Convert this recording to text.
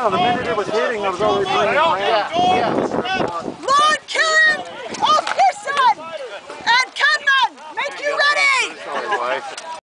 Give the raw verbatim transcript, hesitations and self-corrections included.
No, the minute it was hitting, I was already bringing it around. Yeah, yeah.